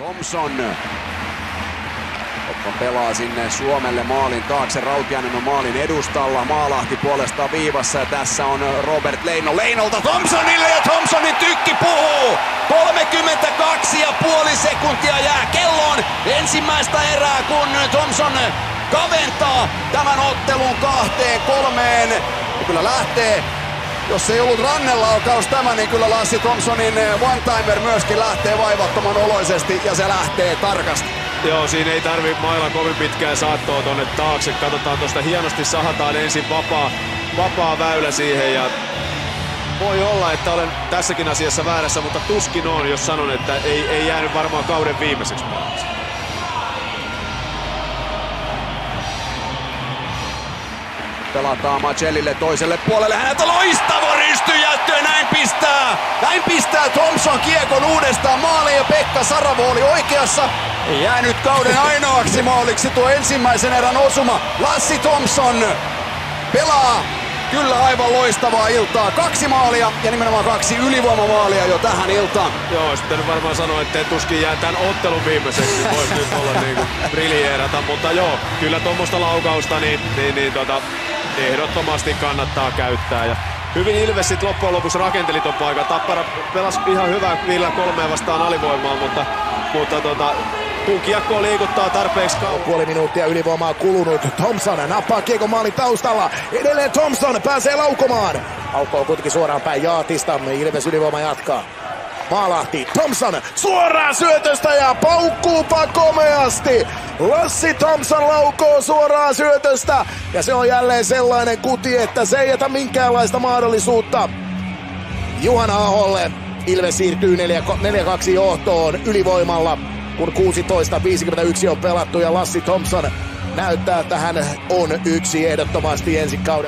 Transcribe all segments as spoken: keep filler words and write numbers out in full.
Thomson. Otto pelaa sinne Suomelle maalin taakse Rautiainen maalin edustalla. Maalahti puolestaan viivassa ja tässä on Robert Leino. Leinolta Thomsonille ja Thomsonin tykki puhuu. kolmekymmentäkaksi pilkku viisi sekuntia jää kelloon ensimmäistä erää, kun Thomson kaventaa tämän ottelun kahteen kolmeen. Ja kyllä lähtee, jos ei ollut rannelaukaus tämä, niin kyllä Lassi Thomsonin one-timer myöskin lähtee vaivattoman oloisesti ja se lähtee tarkasti. Joo, siinä ei tarvi mailla kovin pitkää saattoa tonne taakse. Katsotaan tuosta hienosti, sahataan ensin vapaa, vapaa väylä siihen ja voi olla, että olen tässäkin asiassa väärässä, mutta tuskin on, jos sanon, että ei, ei jäänyt varmaan kauden viimeiseksi maaliksi. Pelataan Macellille toiselle puolelle, häneltä loistava rystyjättö ja näin pistää, näin pistää Thomson kiekon uudestaan maaliin ja Pekka Saravo oli oikeassa. Ei jäänyt kauden ainoaksi maaliksi tuo ensimmäisen erän osuma. Lassi Thomson pelaa kyllä aivan loistavaa iltaa. Kaksi maalia ja nimenomaan kaksi ylivoimamaalia jo tähän iltaan. Joo, olisi pitänyt varmaan sanoa, että tuskin jää tämän ottelun viimeiseksi. Niin voisi nyt olla niin kuin briljeerata, mutta joo, kyllä tuommoista laukausta niin, niin, niin tota, ehdottomasti kannattaa käyttää. Ja hyvin Ilves sit loppujen lopuksi rakenteli ton paikan. Tappara pelasi ihan hyvää viidellä kolmeen vastaan alivoimaa, mutta, mutta tota, kun kiekkoa liikuttaa tarpeeksi kauan. Puoli minuuttia ylivoimaa kulunut. Thomson nappaa kiekon maalin taustalla. Edelleen Thomson pääsee laukomaan. Aukko kuitenkin suoraan päin Jaatista. Ilves ylivoima jatkaa. Maalahti. Thomson suoraan syötöstä ja paukkuupa komeasti. Lassi Thomson laukoo suoraan syötöstä. Ja se on jälleen sellainen kuti, että se ei jätä minkäänlaista mahdollisuutta Juhana Aholle. Ilves siirtyy neljä kaksi johtoon ylivoimalla, kun kuusitoista viisikymmentäyksi on pelattu ja Lassi Thomson näyttää, että hän on yksi ehdottomasti ensi kauden.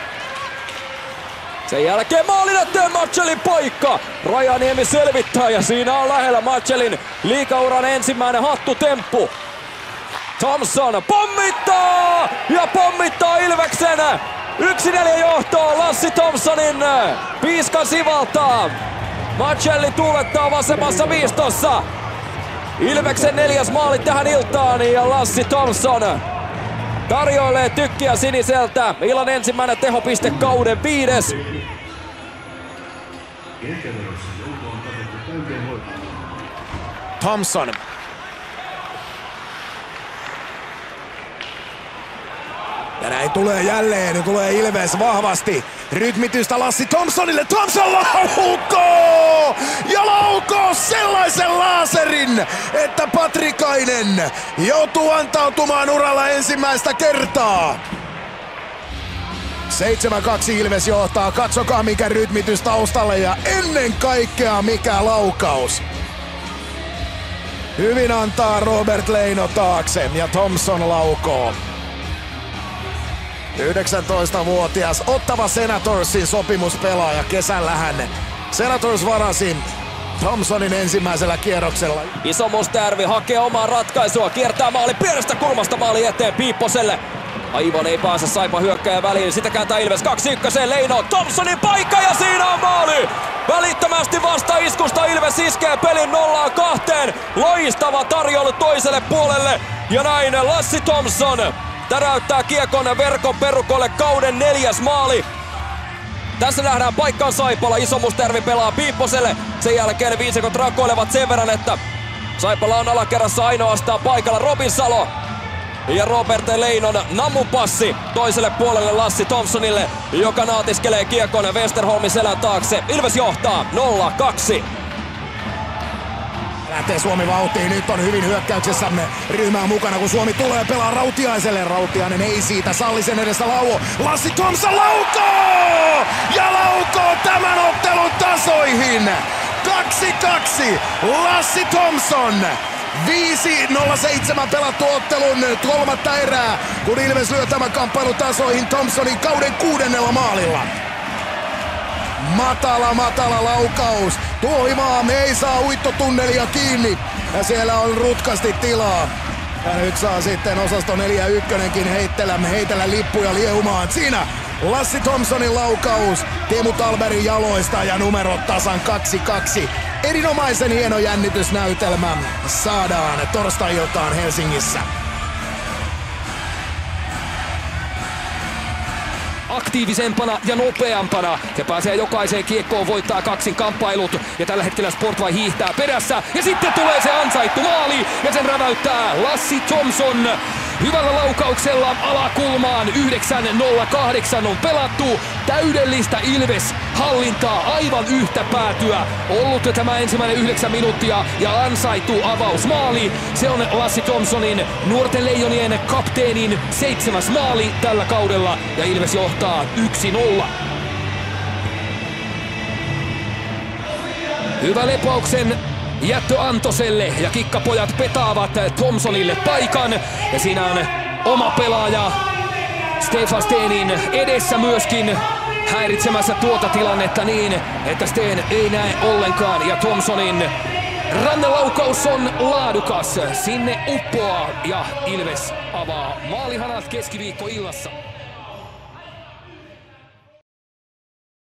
Sen jälkeen maalin eteen Macellin paikka. Rajaniemi selvittää ja siinä on lähellä Macellin liigauran ensimmäinen hattutemppu. Thomson pommittaa ja pommittaa Ilveksen. yksi neljä johtoon Lassi Thomsonin piiskan sivaltaa. Macelli tuulettaa vasemmassa viistossa. Ilveksen neljäs maali tähän iltaan ja Lassi Thomson tarjoilee tykkiä siniseltä. Illan ensimmäinen tehopiste kauden viides. Thomson. Ja näin tulee jälleen, tulee Ilves vahvasti. Rytmitystä Lassi Thomsonille, Thomson laukoo! Ja laukoo sellaisen laaserin, että Patrikainen joutuu antautumaan uralla ensimmäistä kertaa. seitsemän kaksi Ilves johtaa, katsokaa mikä rytmitys taustalle ja ennen kaikkea mikä laukaus. Hyvin antaa Robert Leino taakse ja Thomson laukoo. yhdeksäntoistavuotias Ottawa Senatorsin sopimuspelaaja kesällähän. Senators varasi Thomsonin ensimmäisellä kierroksella. Iso Mustajärvi hakee omaa ratkaisua, kiertää maali pienestä kulmasta maali eteen Piipposelle. Aivan ei pääse Saipa hyökkääjän väliin, sitä kääntää Ilves kaksi yksi Leino, Thomsonin paikka ja siinä on maali! Välittömästi vasta iskusta Ilves iskee pelin nollaan kahteen. Loistava tarjoulu toiselle puolelle ja näin Lassi Thomson täräyttää kiekon verkon perukolle kauden neljäs maali. Tässä nähdään paikkaan Saipala, Iso Mustajärvi pelaa Piipposelle. Sen jälkeen viisikot rakoilevat sen verran, että Saipala on alakerrassa ainoastaan paikalla Robin Salo. Ja Robert Leinon namupassi toiselle puolelle Lassi Thomsonille, joka naatiskelee kiekon Westerholmin selän taakse. Ilves johtaa nolla kaksi. Lähtee Suomi vauhtiin, nyt on hyvin hyökkäyksessämme ryhmää mukana, kun Suomi tulee pelaa Rautiaiselle. Rautiainen ei siitä salli sen edessä lauo. Lassi Thomson laukoo! Ja laukoo tämän ottelun tasoihin! kaksi kaksi Lassi Thomson! viisi nolla seitsemän pelattu ottelun kolmatta erää, kun Ilves lyö tämän kamppailun tasoihin Thomsonin kauden kuudennella maalilla. Matala, matala laukaus. Tuohimaa ei saa uittotunnelia kiinni. Ja siellä on rutkasti tilaa. Ja nyt saa sitten osasto neljä ykkönen heitellä, heitellä lippuja liehumaan. Siinä Lassi Thomsonin laukaus Teemu Talberin jaloista ja numerot tasan kaksi kaksi. Erinomaisen hieno jännitysnäytelmä saadaan torstai-iltaan Helsingissä. Aktiivisempana ja nopeampana. He pääsee jokaiseen kiekkoon, voittaa kaksin kamppailut ja tällä hetkellä Sportvai hiihtää perässä ja sitten tulee se ansaittu maali ja sen räväyttää Lassi Thomson. Hyvällä laukauksella alakulmaan yhdeksän nolla kahdeksan on pelattu. Täydellistä Ilves-hallintaa, aivan yhtä päätyä. Ollut tämä ensimmäinen yhdeksän minuuttia ja ansaittu avausmaali. Se on Lassi Thomsonin, nuorten leijonien kapteenin seitsemäs maali tällä kaudella ja Ilves johtaa yksi nolla. Hyvä lepauksen jättö Antoselle ja kikkapojat petaavat Thomsonille paikan. Ja siinä on oma pelaaja Stefan Stenin edessä myöskin häiritsemässä tuota tilannetta niin, että Sten ei näe ollenkaan. Ja Thomsonin rannelaukaus on laadukas. Sinne uppoaa ja Ilves avaa maalihanat keskiviikkoillassa.